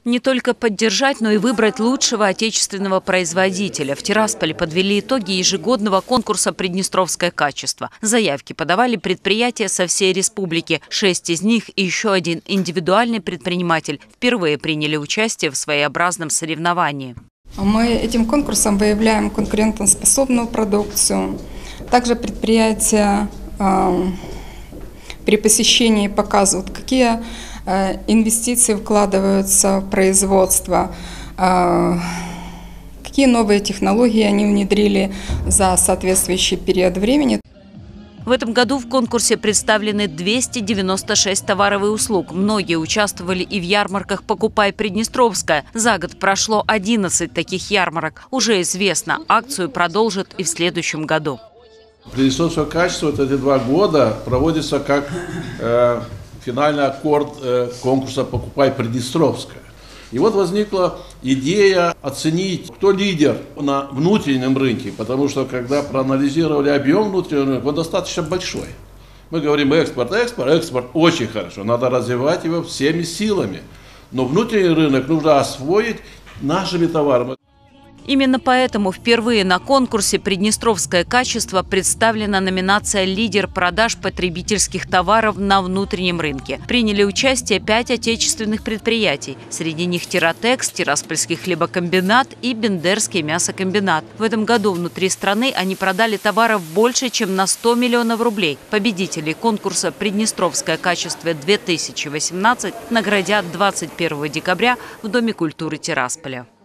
Не только поддержать, но и выбрать лучшего отечественного производителя. В Тирасполе подвели итоги ежегодного конкурса «Приднестровское качество». Заявки подавали предприятия со всей республики. 6 из них и еще один индивидуальный предприниматель впервые приняли участие в своеобразном соревновании. Мы этим конкурсом выявляем конкурентоспособную продукцию. Также предприятия при посещении показывают, какие инвестиции вкладываются в производство, какие новые технологии они внедрили за соответствующий период времени. В этом году в конкурсе представлены 296 товаров и услуг. Многие участвовали и в ярмарках «Покупай Приднестровское». За год прошло 11 таких ярмарок. Уже известно, акцию продолжат и в следующем году. Приднестровское качество вот эти 2 года проводится как финальный аккорд конкурса «Покупай Приднестровское». И вот возникла идея оценить, кто лидер на внутреннем рынке, потому что когда проанализировали объем внутреннего рынка, он достаточно большой. Мы говорим экспорт очень хорошо, надо развивать его всеми силами. Но внутренний рынок нужно освоить нашими товарами. Именно поэтому впервые на конкурсе «Приднестровское качество» представлена номинация «Лидер продаж потребительских товаров на внутреннем рынке». Приняли участие 5 отечественных предприятий. Среди них «Тиратекс», Тираспольский хлебокомбинат и Бендерский мясокомбинат. В этом году внутри страны они продали товаров больше, чем на 100 миллионов рублей. Победителей конкурса «Приднестровское качество-2018» наградят 21 декабря в Доме культуры Тирасполя.